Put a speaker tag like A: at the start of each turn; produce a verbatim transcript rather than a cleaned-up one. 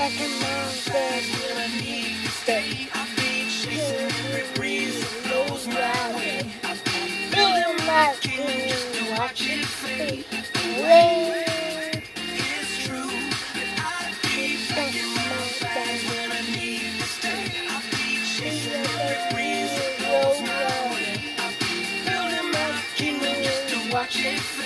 A: like a mountain when I need to stay. I've been chasing every breeze that blows my way. Feeling my king just to watch it fade away. It's true that I'd be back in mountains when I need to stay. I've been chasing every breeze that blows my way. Building my kingdom just to watch it fade.